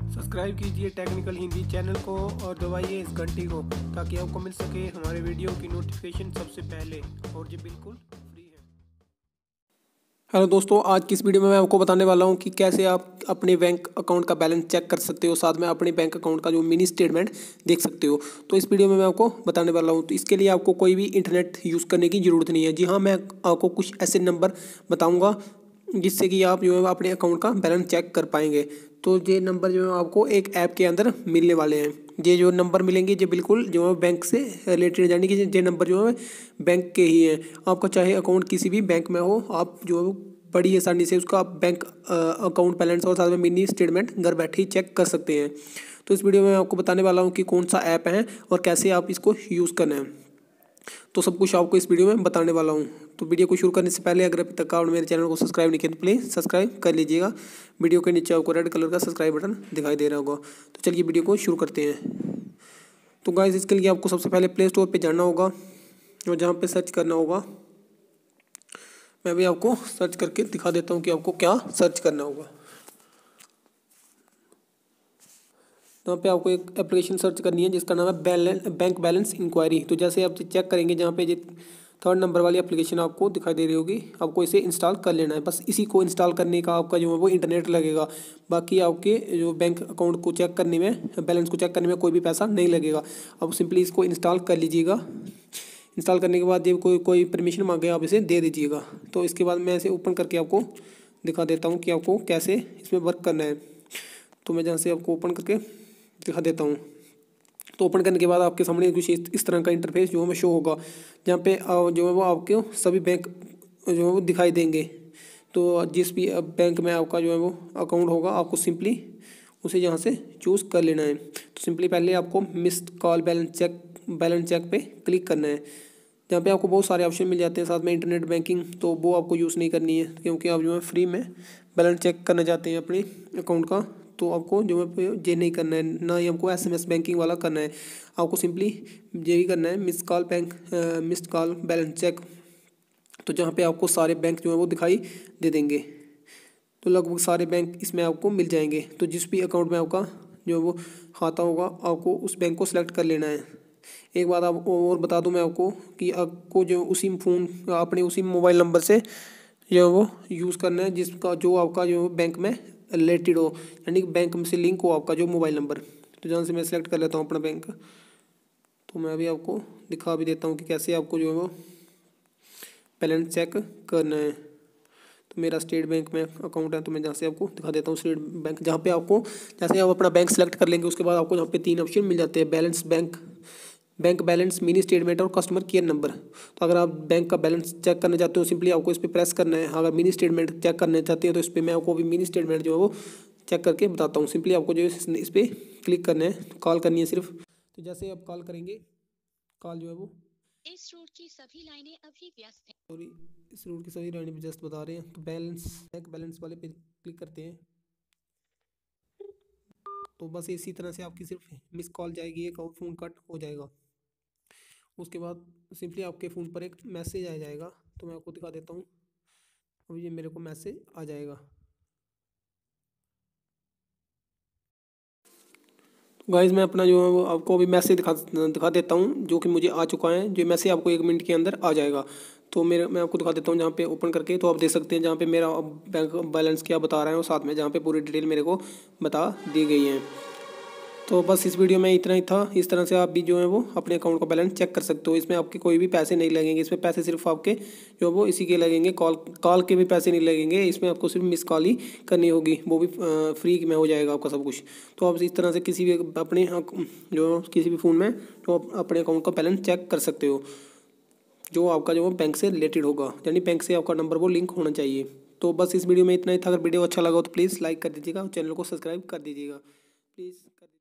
Subscribe कीजिए technical Hindi channel को और दबाइए इस घंटी को ताकि आपको मिल सके हमारे वीडियो की नोटिफिकेशन सबसे पहले और ये बिल्कुल फ्री है। हेलो दोस्तों, आज की इस वीडियो में मैं आपको बताने वाला हूं कि कैसे आप अपने बैंक अकाउंट का बैलेंस चेक कर सकते हो, साथ में अपने बैंक अकाउंट का जो मिनी स्टेटमेंट देख सकते हो। तो इस वीडियो में मैं आपको बताने वाला हूं। तो इसके लिए आपको कोई भी इंटरनेट यूज़ करने की ज़रूरत नहीं है। जी हाँ, मैं आपको कुछ ऐसे नंबर बताऊँगा जिससे कि आप जो है अपने अकाउंट का बैलेंस चेक कर पाएंगे। तो ये नंबर जो है आपको एक ऐप के अंदर मिलने वाले हैं। ये जो नंबर मिलेंगे ये बिल्कुल जो है बैंक से रिलेटेड, यानी कि ये नंबर जो है बैंक के ही हैं। आपका चाहे अकाउंट किसी भी बैंक में हो, आप जो है बड़ी आसानी से उसका बैंक अकाउंट बैलेंस और साथ में मिनी स्टेटमेंट घर बैठे ही चेक कर सकते हैं। तो इस वीडियो में मैं आपको बताने वाला हूँ कि कौन सा ऐप है और कैसे आप इसको यूज़ करना है। तो सब कुछ आपको इस वीडियो में बताने वाला हूँ। तो वीडियो को शुरू करने से पहले अगर अभी तक आपने मेरे चैनल को सब्सक्राइब नहीं किया तो प्लीज़ सब्सक्राइब कर लीजिएगा। वीडियो के नीचे आपको रेड कलर का सब्सक्राइब बटन दिखाई दे रहा होगा। तो चलिए वीडियो को शुरू करते हैं। तो गाइस, इसके लिए आपको सबसे पहले प्ले स्टोर पर जाना होगा और जहाँ पर सर्च करना होगा, मैं भी आपको सर्च करके दिखा देता हूँ कि आपको क्या सर्च करना होगा। यहाँ पे आपको एक एप्लीकेशन सर्च करनी है जिसका नाम है बैंक बैलेंस इंक्वायरी। तो जैसे आप चेक करेंगे, जहाँ पे ये 3rd नंबर वाली एप्लीकेशन आपको दिखाई दे रही होगी, आपको इसे इंस्टॉल कर लेना है। बस इसी को इंस्टॉल करने का आपका जो है वो इंटरनेट लगेगा। बाकी आपके जो बैंक अकाउंट को चेक करने में, बैलेंस को चेक करने में कोई भी पैसा नहीं लगेगा। आप सिंपली इसको इंस्टॉल कर लीजिएगा। इंस्टॉल करने के बाद जब कोई परमिशन मांगे आप इसे दे दीजिएगा। तो इसके बाद मैं इसे ओपन करके आपको दिखा देता हूँ कि आपको कैसे इसमें वर्क करना है। तो मैं जहाँ से आपको ओपन करके दिखा देता हूँ। तो ओपन करने के बाद आपके सामने कुछ इस तरह का इंटरफेस जो है शो होगा, जहाँ पे जो है वो आपके सभी बैंक जो है वो दिखाई देंगे। तो जिस भी बैंक में आपका जो है वो अकाउंट होगा, आपको सिंपली उसे यहाँ से चूज़ कर लेना है। तो सिंपली पहले आपको मिस्ड कॉल बैलेंस चेक पे क्लिक करना है, जहाँ पे आपको बहुत सारे ऑप्शन मिल जाते हैं, साथ में इंटरनेट बैंकिंग। तो वो आपको यूज़ नहीं करनी है क्योंकि आप जो है फ्री में बैलेंस चेक करना चाहते हैं अपने अकाउंट का। तो आपको जो है ये नहीं करना है, ना ही हमको SMS बैंकिंग वाला करना है। आपको सिंपली यही करना है, मिस्ड कॉल बैलेंस चेक। तो जहाँ पे आपको सारे बैंक जो है वो दिखाई दे देंगे। तो लगभग सारे बैंक इसमें आपको मिल जाएंगे। तो जिस भी अकाउंट में आपका जो है वो खाता होगा, आपको उस बैंक को सिलेक्ट कर लेना है। एक बात आप और बता दूं मैं आपको कि आपको जो अपने उसी मोबाइल नंबर से जो है वो यूज़ करना है जिसका जो आपका जो बैंक में रिलेटेड हो, यानी कि बैंक से लिंक हो आपका जो मोबाइल नंबर। तो जहाँ से मैं सेलेक्ट कर लेता हूँ अपना बैंक। तो मैं अभी आपको दिखा भी देता हूँ कि कैसे आपको जो है वो बैलेंस चेक करना है। तो मेरा स्टेट बैंक में अकाउंट है, तो मैं जहाँ से आपको दिखा देता हूँ स्टेट बैंक, जहाँ पे आपको जैसे आप अपना बैंक सेलेक्ट कर लेंगे उसके बाद आपको यहाँ पे 3 ऑप्शन मिल जाते हैं, बैंक बैलेंस, मिनी स्टेटमेंट और कस्टमर केयर नंबर। तो अगर आप बैंक का बैलेंस चेक करना चाहते हो, सिंपली आपको इस पर प्रेस करना है। अगर मिनी स्टेटमेंट चेक करना चाहते हैं तो इस पर मैं आपको भी मिनी स्टेटमेंट जो है वो चेक करके बताता हूँ। सिंपली आपको जो है इस पर क्लिक करना है, कॉल करनी है सिर्फ। तो जैसे आप कॉल करेंगे, कॉल जो है वो इस रूट की सभी लाइनें अभी व्यस्त हैं। सॉरी, इस रूट की सभी लाइनें जस्ट बता रहे हैं। तो बैंक बैलेंस वाले पे क्लिक करते हैं। तो बस इसी तरह से आपकी सिर्फ मिस कॉल जाएगी एक और फ़ोन कट हो जाएगा। उसके बाद सिंपली आपके फ़ोन पर एक मैसेज आ जाएगा। तो मैं आपको दिखा देता हूँ, अभी ये मेरे को मैसेज आ जाएगा। गाइस, मैं अपना जो है वो आपको अभी मैसेज दिखा देता हूँ जो कि मुझे आ चुका है। जो मैसेज आपको 1 मिनट के अंदर आ जाएगा। तो मैं आपको दिखा देता हूँ जहाँ पे ओपन करके। तो आप देख सकते हैं जहाँ पे मेरा बैंक बैलेंस क्या बता रहा है और साथ में जहाँ पे पूरी डिटेल मेरे को बता दी गई है। तो बस इस वीडियो में इतना ही था। इस तरह से आप भी जो है वो अपने अकाउंट का बैलेंस चेक कर सकते हो। इसमें आपके कोई भी पैसे नहीं लगेंगे। इसमें पैसे सिर्फ आपके जो है वो इसी के लगेंगे, कॉल के भी पैसे नहीं लगेंगे। इसमें आपको सिर्फ मिस कॉल ही करनी होगी, वो भी फ्री में हो जाएगा आपका सब कुछ। तो आप इस तरह से किसी भी अपने जो किसी भी फ़ोन में तो आप अपने अकाउंट का बैलेंस चेक कर सकते हो, जो आपका जो बैंक से रिलेटेड होगा, यानी बैंक से आपका नंबर वो लिंक होना चाहिए। तो बस इस वीडियो में इतना ही था। अगर वीडियो अच्छा लगा हो तो प्लीज़ लाइक कर दीजिएगा और चैनल को सब्सक्राइब कर दीजिएगा प्लीज़।